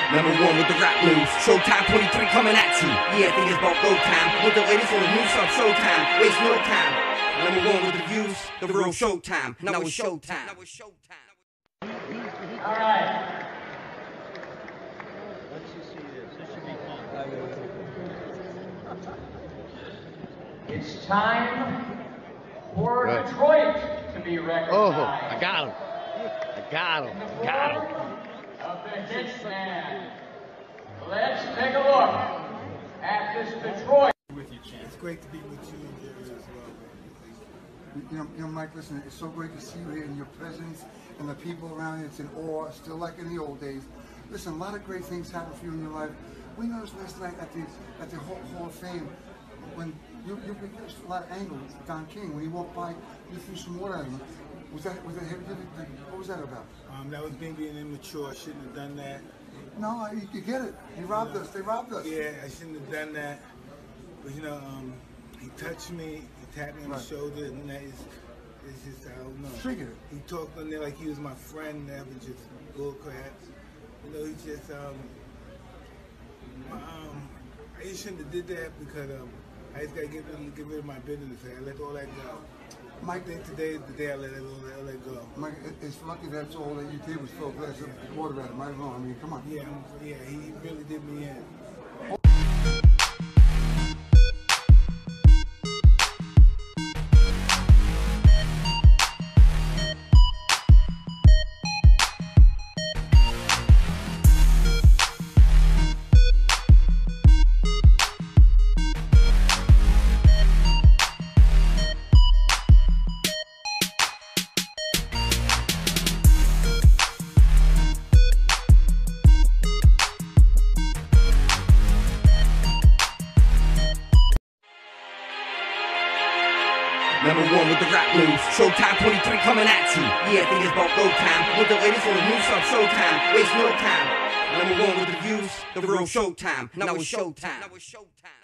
Number one with the rap news. Showtime 23 coming at you. Yeah, I think it's about go time. With the latest on the news on Showtime. Waste no time. Number one with the views. The real Showtime. Now it's Showtime. All right. Let's just see this. This should be fun. It's time for Detroit to be recognized. Oh, I got him. Got him. Of the Hitman. Let's take a look at this Detroit. It's great to be with you and Jerry as well. You know, Mike, listen, it's so great to see you here in your presence and the people around you. It's in awe, still like in the old days. Listen, a lot of great things happen for you in your life. We noticed last night at the Hall of Fame when you gave us a lot of angles. Don King, when he walked by, you threw some water at him. Was that heavy? What was that about? That was me being immature. I shouldn't have done that. No, you get it. He robbed us. They robbed us. Yeah, I shouldn't have done that. But you know, he touched me, he tapped me on the shoulder, and that is, it's just, I don't know. Triggered. He talked on there like he was my friend, that was just bull crap. You know, he just, I just shouldn't have did that because I just gotta get rid of my business. I let all that go. Mike, I think today is the day I let it go. Mike, it's lucky that's all that you did was throw a glass of water at him. I don't know. I mean, come on. Yeah, he really did me in. Number one with the rap news. Showtime 23 coming at you. Yeah, I think it's about go time. With the latest on the news on Showtime. Waste no time. Number one with the views. The real Showtime. Now it's Showtime.